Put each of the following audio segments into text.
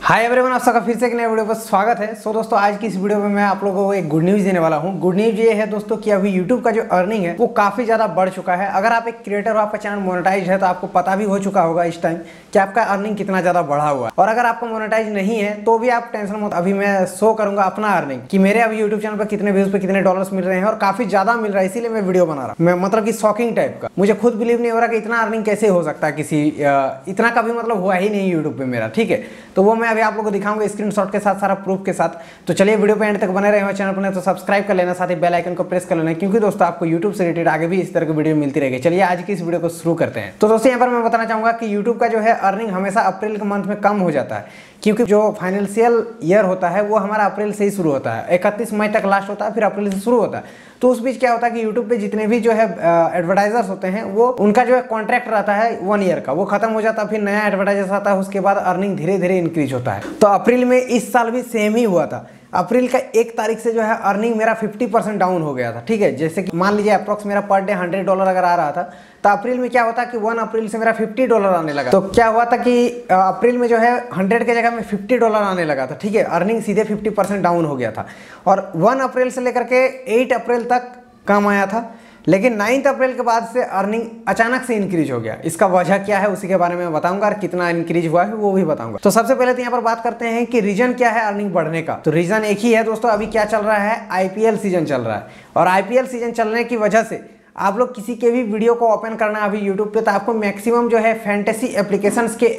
Hi everyone, आप सबका फिर से एक नए वीडियो पर स्वागत है। दोस्तों, आज की इस वीडियो में मैं आप लोगों को एक गुड न्यूज़ देने वाला हूं। गुड न्यूज़ ये है दोस्तों कि अभी YouTube का जो अर्निंग है वो काफ़ी ज़्यादा बढ़ चुका है। अगर आप एक क्रिएटर हो, आपका चैनल मोनेटाइज है तो आपको पता भी हो चुका होगा इस टाइम कि आपका अर्निंग कितना ज़्यादा बढ़ा हुआ है। और अगर आपका मोनेटाइज नहीं है तो भी आप टेंशन मत, अभी मैं शो करूंगा अपना अर्निंग कि मेरे अभी यूट्यूब चैनल पर कितने व्यूज पे कितने डॉलर्स मिल रहे हैं, और काफ़ी ज़्यादा मिल रहा है, इसीलिए मैं वीडियो बना रहा हूँ। मैं मतलब कि शॉकिंग टाइप का, मुझे खुद बिलीव नहीं हो रहा कि इतना अर्निंग कैसे हो सकता है, किसी इतना कभी मतलब हुआ ही नहीं यूट्यूब पे मेरा। ठीक है, तो वो मैं अभी आप लोगों को दिखाऊंगा स्क्रीनशॉट के साथ, सारा प्रूफ के साथ। तो चलिए वीडियो पे एंड तक बने रहे हो। चैनल पर तो सब्सक्राइब कर लेना, साथ ही बेल आइकन को प्रेस कर लेना, क्योंकि दोस्तों आपको यूट्यूब से रिलेटेड आगे भी इस तरह की वीडियो मिलती रहेगी। चलिए आज की इस वीडियो को शुरू करते हैं। तो दोस्तों यहाँ पर मैं बताना चाहूंगा कि यूट्यूब का जो है अर्निंग हमेशा अप्रैल के मंथ में कम हो जाता है, क्योंकि जो फाइनेंशियल ईयर होता है वो हमारा अप्रैल से ही शुरू होता है, 31 मई तक लास्ट होता है, फिर अप्रैल से शुरू होता है। तो उस बीच क्या होता है कि यूट्यूब पे जितने भी जो है एडवर्टाइजर्स होते हैं वो उनका जो है कॉन्ट्रैक्ट रहता है 1 ईयर का, वो खत्म हो जाता है, फिर नया एडवर्टाइजर्स आता है, उसके बाद अर्निंग धीरे धीरे इंक्रीज होता है। तो अप्रैल में इस साल भी सेम ही हुआ था। अप्रैल का 1 तारीख से जो है अर्निंग मेरा 50% डाउन हो गया था। ठीक है, जैसे कि मान लीजिए अप्रॉक्स मेरा पर डे $100 अगर आ रहा था, तो अप्रैल में क्या होता कि 1 अप्रैल से मेरा $50 आने लगा। तो क्या हुआ था कि अप्रैल में जो है 100 के जगह में $50 आने लगा था। ठीक है, अर्निंग सीधे 50% डाउन हो गया था, और 1 अप्रैल से लेकर के 8 अप्रैल तक कम आया था, लेकिन 9 अप्रैल के बाद से अर्निंग अचानक से इंक्रीज हो गया। इसका वजह क्या है उसी के बारे में बताऊंगा, और कितना इंक्रीज हुआ है वो भी बताऊंगा। तो सबसे पहले तो यहाँ पर बात करते हैं कि रीजन क्या है अर्निंग बढ़ने का। तो रीजन एक ही है दोस्तों, अभी क्या चल रहा है, आईपीएल सीजन चल रहा है, और आईपीएल सीजन चलने की वजह से आप लोग किसी के भी वीडियो को ओपन करना अभी यूट्यूब पे, तो आपको मैक्सिमम जो है फैंटेसी एप्लीकेशंस के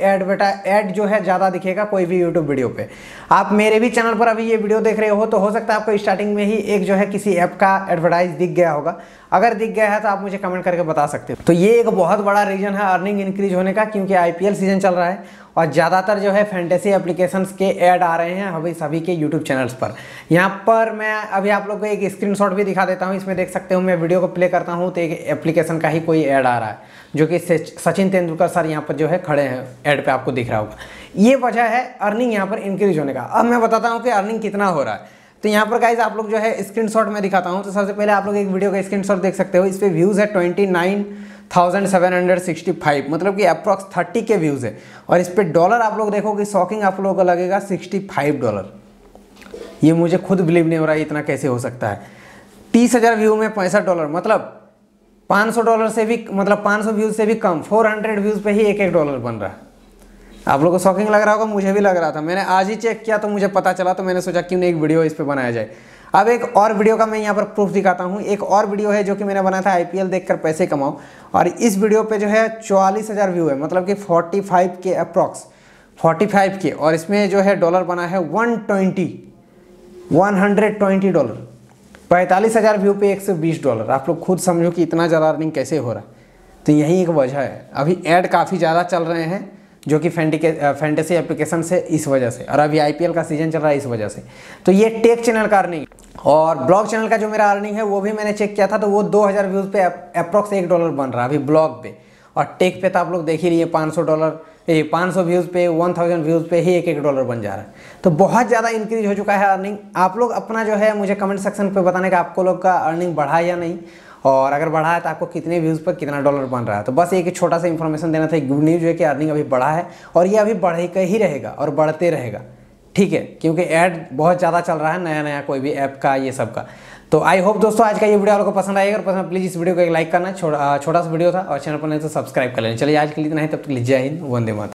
ऐड जो है ज़्यादा दिखेगा कोई भी यूट्यूब वीडियो पे। आप मेरे भी चैनल पर अभी ये वीडियो देख रहे हो तो हो सकता है आपको स्टार्टिंग में ही एक जो है किसी ऐप का एडवर्टाइज दिख गया होगा। अगर दिख गया है तो आप मुझे कमेंट करके बता सकते हो। तो ये एक बहुत बड़ा रीजन है अर्निंग इंक्रीज होने का, क्योंकि आईपीएल सीजन चल रहा है और ज़्यादातर जो है फैंटेसी एप्लीकेशंस के ऐड आ रहे हैं अभी सभी के यूट्यूब चैनल्स पर। यहाँ पर मैं अभी आप लोगों को एक स्क्रीनशॉट भी दिखा देता हूँ, इसमें देख सकते हो। मैं वीडियो को प्ले करता हूँ तो एक एप्लीकेशन का ही कोई ऐड आ रहा है, जो कि सचिन तेंदुलकर सर यहाँ पर जो है खड़े हैं, ऐड पे आपको दिख रहा होगा। ये वजह है अर्निंग यहाँ पर इंक्रीज होने का। अब मैं बताता हूँ कि अर्निंग कितना हो रहा है। तो यहाँ पर गाइज आप लोग जो है स्क्रीनशॉट में दिखाता हूँ। तो सबसे पहले आप लोग एक वीडियो का स्क्रीनशॉट देख सकते हो, इस पे व्यूज़ है 29,765, मतलब कि अप्रॉक्स 30 के व्यूज़ है। और इस पे डॉलर आप लोग देखोगे, शॉकिंग आप लोगों को लगेगा, $65। ये मुझे खुद बिलीव नहीं हो रहा है इतना कैसे हो सकता है। 30,000 व्यू में $65, मतलब $500 से भी, मतलब 500 व्यूज़ से भी कम, 400 व्यूज़ पे ही $1 बन रहा है। आप लोगों को शॉकिंग लग रहा होगा, मुझे भी लग रहा था। मैंने आज ही चेक किया तो मुझे पता चला, तो मैंने सोचा क्यों नहीं एक वीडियो इस पे बनाया जाए। अब एक और वीडियो का मैं यहाँ पर प्रूफ दिखाता हूँ। एक और वीडियो है जो कि मैंने बनाया था, आईपीएल देखकर पैसे कमाओ, और इस वीडियो पे जो है 44,000 व्यू है, मतलब कि 45 के अप्रॉक्स, 45 के, और इसमें जो है डॉलर बना है $120। 45,000 व्यू पे $120। आप लोग खुद समझो कि इतना ज़्यादा अर्निंग कैसे हो रहा है। तो यही एक वजह है। अभी ऐड काफ़ी ज़्यादा चल रहे हैं जो कि फैंटेसी एप्लीकेशन से, इस वजह से, और अभी आईपीएल का सीजन चल रहा है इस वजह से। तो ये टेक चैनल का अर्निंग, और ब्लॉग चैनल का जो मेरा अर्निंग है वो भी मैंने चेक किया था, तो वो 2000 व्यूज़ पे अप्रॉक्स $1 बन रहा है अभी ब्लॉग पे। और टेक पे तो आप लोग देख ही रही है, $500 व्यूज़ पे, 1000 व्यूज़ पे ही $1 बन जा रहा है। तो बहुत ज़्यादा इंक्रीज हो चुका है अर्निंग। आप लोग अपना जो है मुझे कमेंट सेक्शन पे बताने का आपको लोग का अर्निंग बढ़ा है या नहीं, और अगर बढ़ा है तो आपको कितने व्यूज़ पर कितना डॉलर बन रहा है। तो बस एक छोटा सा इन्फॉर्मेशन देना था, एक गुड न्यूज़ है कि अर्निंग अभी बढ़ा है, और ये अभी बढ़ ही रहेगा और बढ़ते रहेगा। ठीक है, क्योंकि ऐड बहुत ज़्यादा चल रहा है, नया नया कोई भी ऐप का, ये सब का। तो आई होप दोस्तों आज का ये वीडियो आपको पसंद आएगा, और पसंद प्लीज़ इस वीडियो को एक लाइक करना। छोटा सा वीडियो था, और चैनल पर नहीं तो सब्सक्राइब कर लेना। चलिए आज के लिए इतना ही, तब तक जय हिंद, वंदे मातरम।